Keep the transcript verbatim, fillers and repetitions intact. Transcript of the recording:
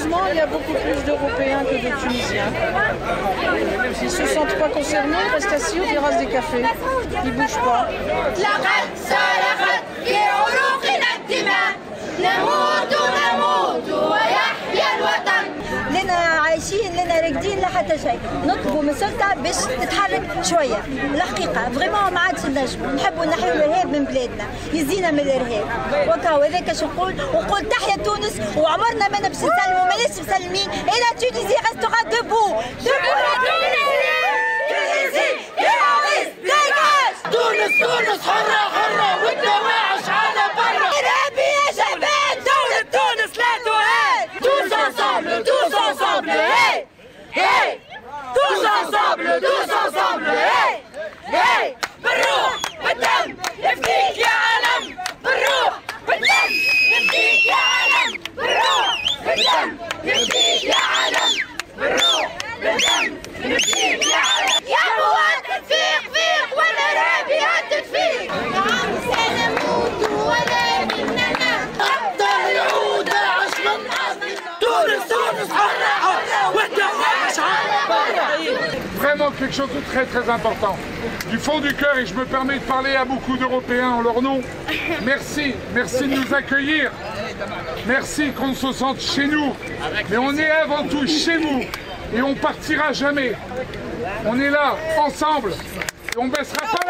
malheureusement, il y a beaucoup plus d'Européens que de Tunisiens. Ils ne se sentent pas concernés, ils restent assis ou ils rasent des cafés. Ils ne bougent pas. لنا عايشين لنا راقدين لا حتى شيء، نطلبوا من السلطه باش تتحرك شويه. الحقيقه فريمون ما عادش نجموا نحبوا نحيوا الارهاب من بلادنا، يزينا من الارهاب. وكاو هذاك شو نقول، ونقول تحيا تونس، وعمرنا ما باش نسلموا ماناش مسلمين، et la Tunisie restera debout. Debout la Tunisie! Tunisie terroriste dégage! تونس تونس حرة حرة والدواعش على برا. إرهابي يا شباب، دولة تونس لا تهان. Tous ensemble, tous ensemble, hey, hey, tous ensemble, tous ensemble, hey, hey, بالروح بالدم نفديك يا عالم، بالروح بالدم نفديك يا عالم، بالروح بالدم نفديك يا عالم، بالروح بالدم نفديك يا عالم. يا مواطن فيق فيق والإرهاب يهدد نعم سنموت ولكننا حتى يعود داعش من أصل. تونس تونس حرة حرة والدواعش على برا. Vraiment quelque chose de très très important. Du fond du cœur, et je me permets de parler à beaucoup d'Européens en leur nom. Merci, merci de nous accueillir. Merci qu'on se sente chez nous. Mais on est avant tout chez nous. Et on partira jamais. On est là, ensemble. Et on baissera pas.